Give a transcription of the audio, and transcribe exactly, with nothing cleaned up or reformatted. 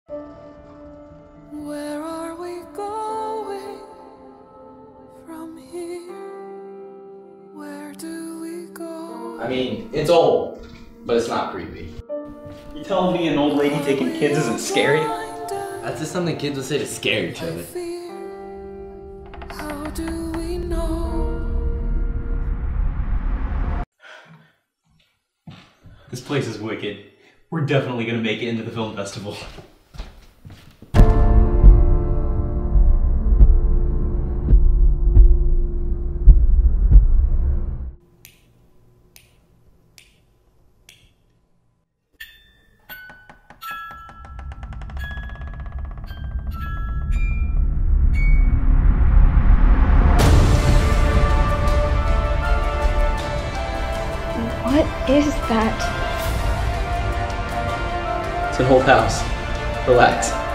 Where are we going from here? Where do we go? I mean, it's old, but it's not creepy. You telling me an old lady taking kids isn't scary? That's just something kids would say to scare each other. How do we know? This place is wicked. We're definitely gonna make it into the film festival. What is that? It's an old house. Relax.